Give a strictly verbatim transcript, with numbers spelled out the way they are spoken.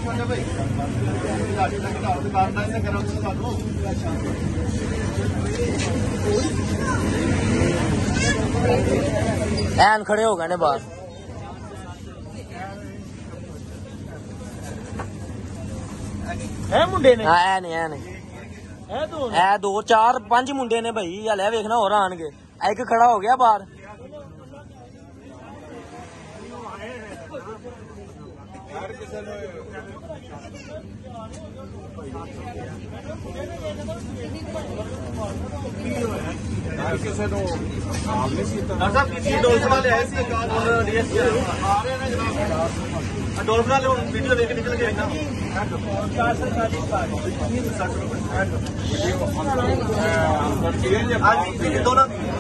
ਐਨ ਖੜੇ ਹੋ ਗਏ ਨੇ ਬਾਹਰ। ਇਹ ਮੁੰਡੇ ਨੇ? ਹਾਂ ਐ ਨੇ ਐ ਨੇ ਇਹ ਦੋ ਐ ਦੋ ਚਾਰ ਪੰਜ ਮੁੰਡੇ ਨੇ ਭਾਈ। ਹਲੇ ਵੇਖਣਾ ਹੋਰ ਆਣਗੇ। ਇੱਕ ਖੜਾ ਹੋ ਗਿਆ ਬਾਹਰ। ਕਿਸੇ ਨੂੰ ਡਾਕਟਰ ਸਾਹਿਬ ਕਿਸੇ ਡੋਲਫਨਾ ਲਿਆਏ ਸੀ ਹੁਣ ਡੀਐਸਪੀ ਆ ਰਹੇ ਨੇ ਜਨਾਬ। ਡੋਲਫਨਾ ਲਿਓ ਵੀਡੀਓ ਦੇਖ ਕੇ ਨਿਕਲ ਕੇ ਆਇਨਾ ਚਾਰ ਸੌ ਚਾलीस का ਦੋਨਾਂ ਦੀ